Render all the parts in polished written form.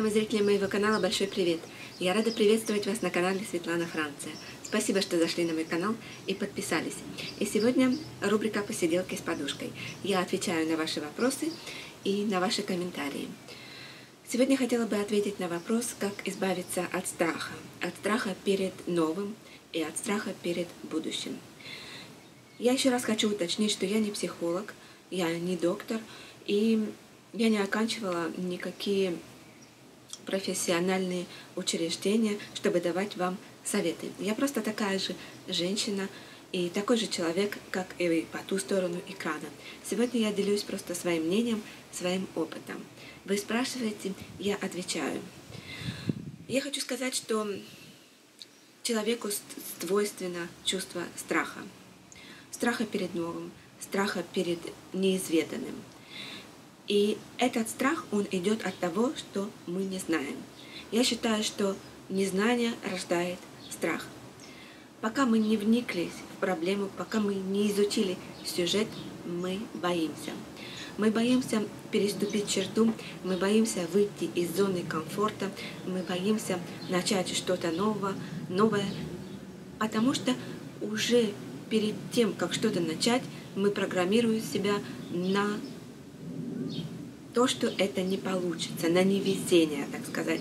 Уважаемые зрители моего канала, большой привет! Я рада приветствовать вас на канале Светлана Франция. Спасибо, что зашли на мой канал и подписались. И сегодня рубрика «Посиделки с подушкой». Я отвечаю на ваши вопросы и на ваши комментарии. Сегодня хотела бы ответить на вопрос, как избавиться от страха перед новым и от страха перед будущим. Я еще раз хочу уточнить, что я не психолог, я не доктор, и я не оканчивала никакие профессиональные учреждения, чтобы давать вам советы. Я просто такая же женщина и такой же человек, как и по ту сторону экрана. Сегодня я делюсь просто своим мнением, своим опытом. Вы спрашиваете, я отвечаю. Я хочу сказать, что человеку свойственно чувство страха. Страха перед новым, страха перед неизведанным. И этот страх, он идет от того, что мы не знаем. Я считаю, что незнание рождает страх. Пока мы не вникли в проблему, пока мы не изучили сюжет, мы боимся. Мы боимся переступить черту, мы боимся выйти из зоны комфорта, мы боимся начать что-то новое, потому что уже перед тем, как что-то начать, мы программируем себя на то, что это не получится, на невезение, так сказать.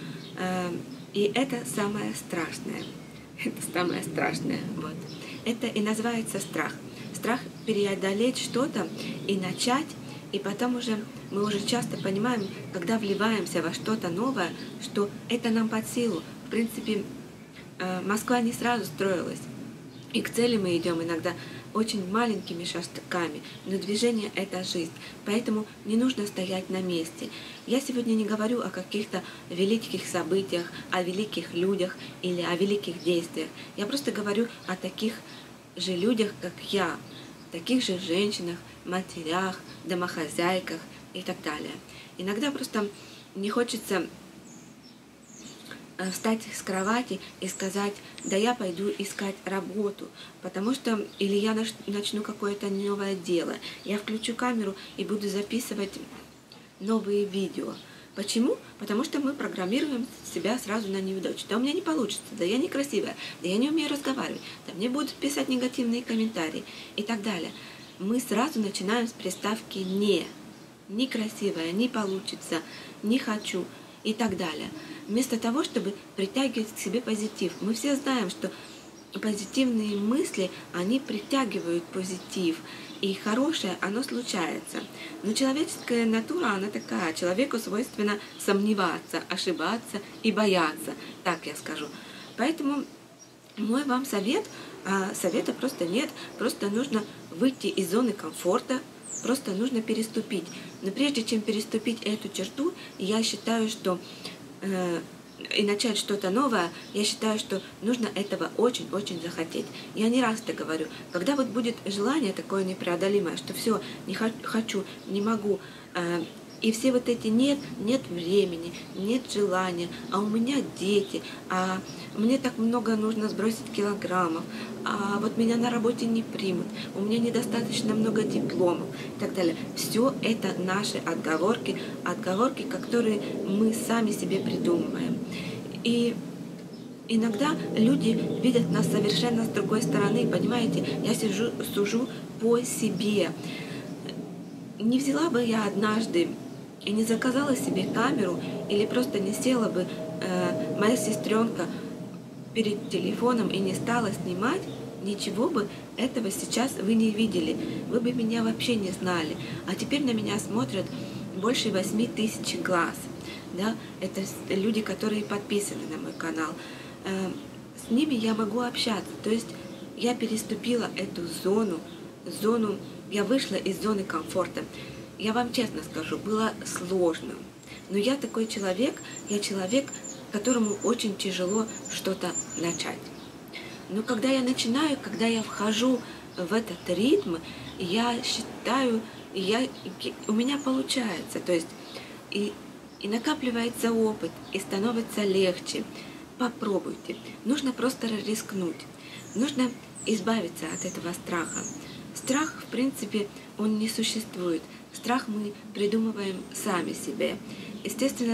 И это самое страшное. Это самое страшное. Вот. Это и называется страх. Страх преодолеть что-то и начать, и потом уже мы уже часто понимаем, когда вливаемся во что-то новое, что это нам под силу. В принципе, Москва не сразу строилась. И к цели мы идем иногда очень маленькими шажками, но движение – это жизнь, поэтому не нужно стоять на месте. Я сегодня не говорю о каких-то великих событиях, о великих людях или о великих действиях. Я просто говорю о таких же людях, как я, таких же женщинах, матерях, домохозяйках и так далее. Иногда просто не хочется встать с кровати и сказать, да я пойду искать работу, потому что или я начну какое-то новое дело, я включу камеру и буду записывать новые видео. Почему? Потому что мы программируем себя сразу на неудачу. Да у меня не получится, да я некрасивая, да я не умею разговаривать, да мне будут писать негативные комментарии и так далее. Мы сразу начинаем с приставки «не». Некрасивая, не получится, не хочу и так далее. Вместо того, чтобы притягивать к себе позитив. Мы все знаем, что позитивные мысли, они притягивают позитив. И хорошее, оно случается. Но человеческая натура, она такая. Человеку свойственно сомневаться, ошибаться и бояться. Так я скажу. Поэтому мой вам совет, совета просто нет. Просто нужно выйти из зоны комфорта. Просто нужно переступить. Но прежде чем переступить эту черту, я считаю, что и начать что-то новое, я считаю, что нужно этого очень-очень захотеть. Я не раз это говорю. Когда вот будет желание такое непреодолимое, что все, не хочу, не могу, и все вот эти нет времени, нет желания, а у меня дети, а мне так много нужно сбросить килограммов, а вот меня на работе не примут, у меня недостаточно много дипломов и так далее. Все это наши отговорки, которые мы сами себе придумываем. И иногда люди видят нас совершенно с другой стороны, понимаете, я сужу по себе. Не взяла бы я однажды и не заказала себе камеру, или просто не села бы моя сестренка перед телефоном и не стала снимать, ничего бы этого сейчас вы не видели, вы бы меня вообще не знали. А теперь на меня смотрят больше 8000 глаз. Да? Это люди, которые подписаны на мой канал. С ними я могу общаться. То есть я переступила эту зону, я вышла из зоны комфорта. Я вам честно скажу, было сложно. Но я такой человек, я человек, которому очень тяжело что-то начать. Но когда я начинаю, когда я вхожу в этот ритм, я считаю, у меня получается. То есть и накапливается опыт, и становится легче. Попробуйте. Нужно просто рискнуть. Нужно избавиться от этого страха. Страх, в принципе, он не существует. Страх мы придумываем сами себе. Естественно,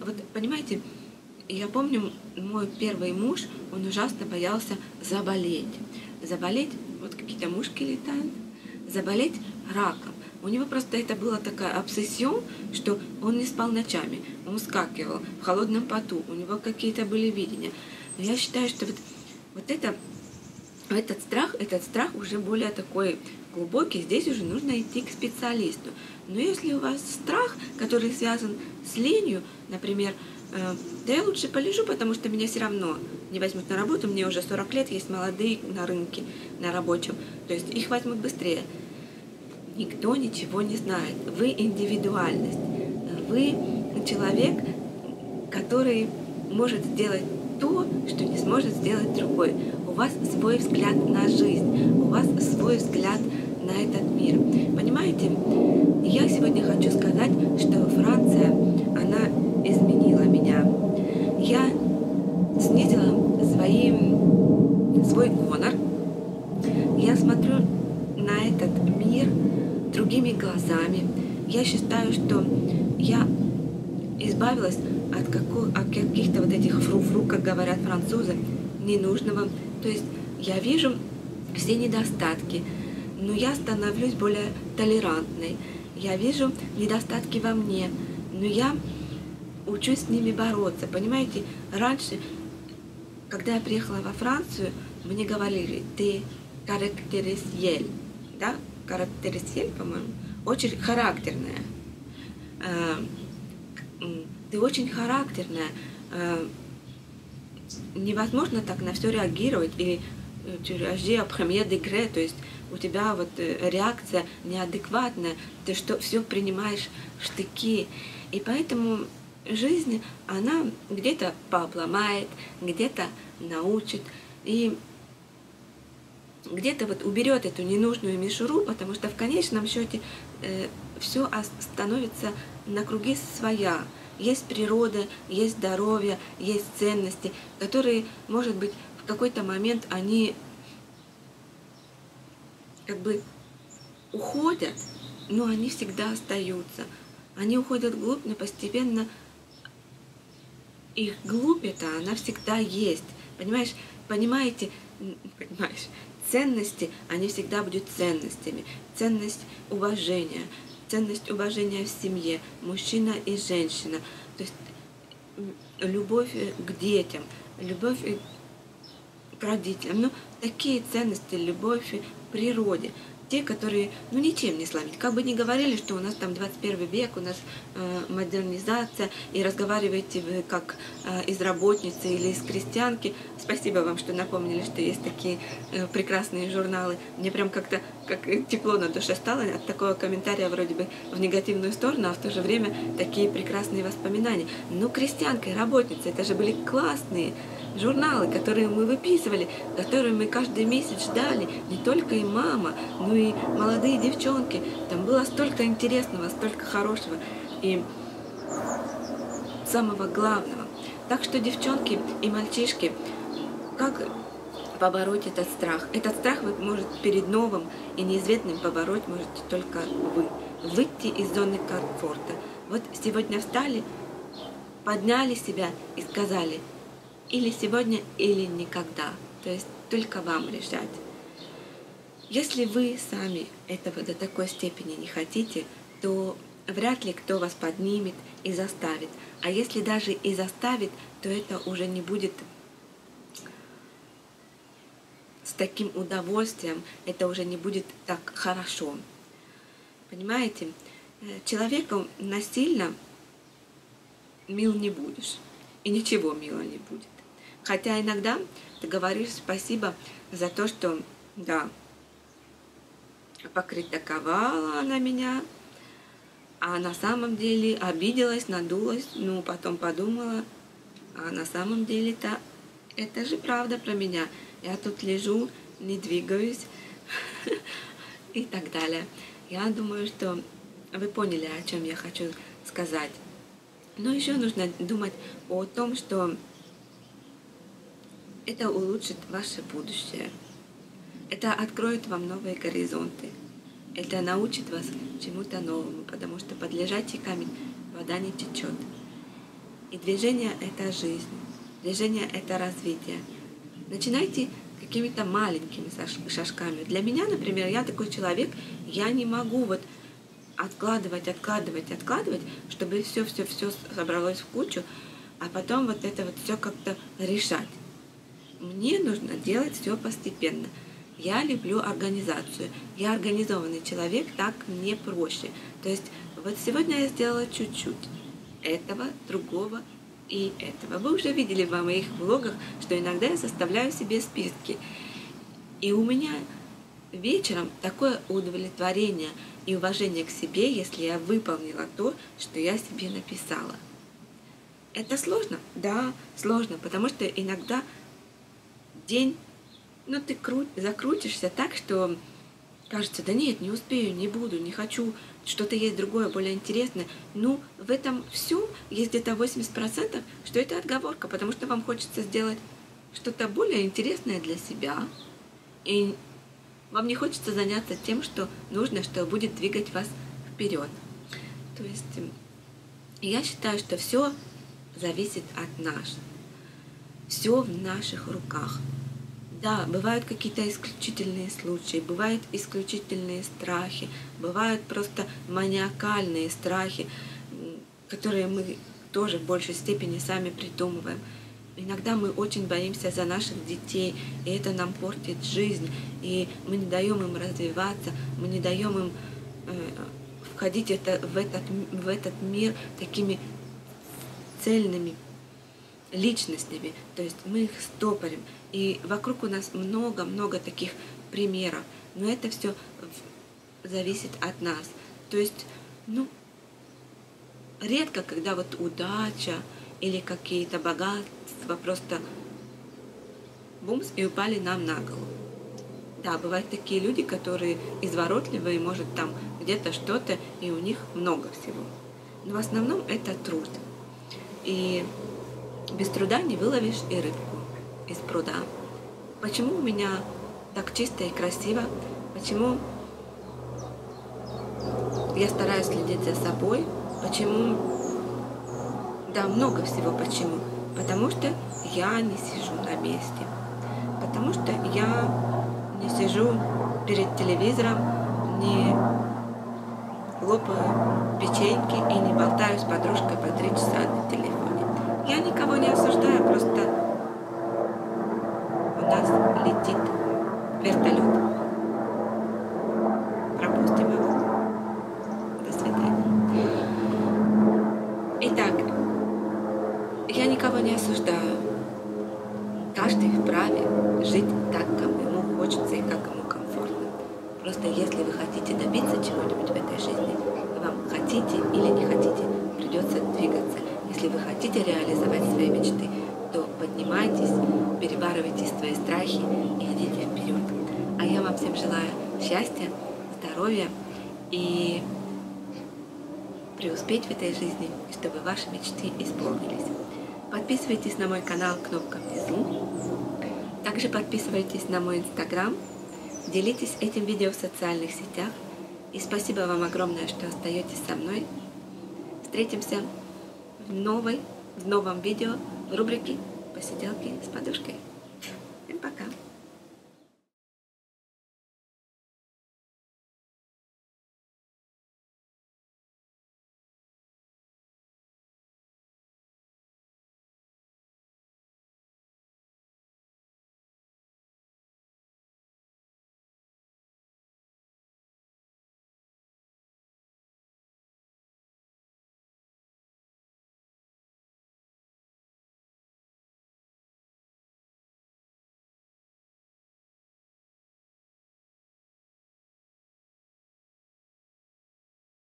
вот понимаете, я помню, мой первый муж, он ужасно боялся заболеть. Заболеть, вот какие-то мушки летают, заболеть раком. У него просто это была такая обсессион, что он не спал ночами, он вскакивал в холодном поту, у него какие-то были видения. Но я считаю, что вот этот страх уже более такой глубокий, здесь уже нужно идти к специалисту. Но если у вас страх, который связан с ленью, например, да я лучше полежу, потому что меня все равно не возьмут на работу, мне уже 40 лет, есть молодые на рынке, на рабочем, то есть их возьмут быстрее. Никто ничего не знает. Вы индивидуальность. Вы человек, который может сделать то, что не сможет сделать другой. У вас свой взгляд на жизнь, у вас свой взгляд на этот мир. Понимаете, я сегодня хочу сказать, что Франция, она изменила меня. Я снизила свой гонор. Я смотрю на этот мир другими глазами. Я считаю, что я избавилась от каких-то вот этих фру-фру, как говорят французы, ненужного. То есть я вижу все недостатки, но я становлюсь более толерантной. Я вижу недостатки во мне, но я учусь с ними бороться. Понимаете, раньше, когда я приехала во Францию, мне говорили: ты карактеристиель, да, карактеристиель, по-моему, очень характерная. Ты очень характерная. Невозможно так на все реагировать, и tu réagis au premier degré, то есть у тебя вот реакция неадекватная, ты что все принимаешь в штыки. И поэтому жизнь, она где-то пообломает, где-то научит, и где-то вот уберет эту ненужную мишуру, потому что в конечном счете все становится на круги своя. Есть природа, есть здоровье, есть ценности, которые, может быть, в какой-то момент они как бы уходят, но они всегда остаются. Они уходят вглубь, но постепенно их глубь это, она всегда есть. Понимаете, ценности, они всегда будут ценностями. Ценность уважения в семье, мужчина и женщина. То есть любовь к детям, любовь к родителям. Ну, такие ценности, любовь к природе. Те, которые, ничем не сломить. Как бы ни говорили, что у нас там 21 век, у нас модернизация, и разговариваете вы как из работницы или из крестьянки. Спасибо вам, что напомнили, что есть такие прекрасные журналы. Мне прям как-то тепло на душе стало от такого комментария вроде бы в негативную сторону, а в то же время такие прекрасные воспоминания. Ну, крестьянка и работница, это же были классные журналы, которые мы выписывали, которые мы каждый месяц ждали, не только и мама, но и молодые девчонки. Там было столько интересного, столько хорошего и самого главного. Так что, девчонки и мальчишки, как побороть этот страх? Этот страх вы можете перед новым и неизвестным побороть можете только вы. Выйти из зоны комфорта. Вот сегодня встали, подняли себя и сказали: или сегодня, или никогда. То есть только вам решать. Если вы сами этого до такой степени не хотите, то вряд ли кто вас поднимет и заставит. А если даже и заставит, то это уже не будет с таким удовольствием, это уже не будет так хорошо. Понимаете? Человеку насильно мил не будешь. И ничего мило не будет. Хотя иногда ты говоришь спасибо за то, что, да, покритиковала она меня, а на самом деле обиделась, надулась, потом подумала, а на самом деле-то это же правда про меня. Я тут лежу, не двигаюсь и так далее. Я думаю, что вы поняли, о чем я хочу сказать. Но еще нужно думать о том, что это улучшит ваше будущее. Это откроет вам новые горизонты. Это научит вас чему-то новому, потому что под лежачий камень вода не течет. И движение – это жизнь, движение – это развитие. Начинайте какими-то маленькими шажками. Для меня, например, я такой человек, я не могу вот откладывать, чтобы все собралось в кучу, а потом вот это вот все как-то решать. Мне нужно делать все постепенно. Я люблю организацию. Я организованный человек, так мне проще. То есть вот сегодня я сделала чуть-чуть этого, другого и этого. Вы уже видели в моих влогах, что иногда я составляю себе списки. И у меня вечером такое удовлетворение и уважение к себе, если я выполнила то, что я себе написала. Это сложно? Да, сложно, потому что иногда день, ты закрутишься так, что кажется, да нет, не успею, не буду, не хочу, что-то есть другое, более интересное. В этом всем есть где-то 80%, что это отговорка, потому что вам хочется сделать что-то более интересное для себя, и вам не хочется заняться тем, что нужно, что будет двигать вас вперед. То есть я считаю, что все зависит от нас. Все в наших руках. Да, бывают какие-то исключительные случаи, бывают исключительные страхи, бывают просто маниакальные страхи, которые мы тоже в большей степени сами придумываем. Иногда мы очень боимся за наших детей, и это нам портит жизнь, и мы не даем им развиваться, мы не даем им входить в этот мир такими цельными личностями, то есть мы их стопорим. И вокруг у нас много-много таких примеров, но это все зависит от нас. То есть, редко, когда вот удача или какие-то богатства просто бумс и упали нам на голову. Да, бывают такие люди, которые изворотливые, может там где-то что-то, и у них много всего. Но в основном это труд. И без труда не выловишь и рыбку из пруда. Почему у меня так чисто и красиво? Почему я стараюсь следить за собой? Почему? Да, много всего почему. Потому что я не сижу на месте. Потому что я не сижу перед телевизором, не лопаю печеньки и не болтаю с подружкой по 3 часа на телефоне. Я никого не осуждаю, просто у нас летит вертолет. Пропустим его. До свидания. Итак, я никого не осуждаю. Каждый вправе жить так, как ему хочется и как ему комфортно. Просто если вы хотите добиться чего-нибудь в этой жизни, вам хотите или не хотите, придется двигаться. Если вы хотите реализовать свои мечты, то поднимайтесь, перебарывайте свои страхи и идите вперед. А я вам всем желаю счастья, здоровья и преуспеть в этой жизни, чтобы ваши мечты исполнились. Подписывайтесь на мой канал, кнопка внизу. Также подписывайтесь на мой инстаграм, делитесь этим видео в социальных сетях. И спасибо вам огромное, что остаетесь со мной. Встретимся в новом видео в рубрике «Посиделки с подушкой».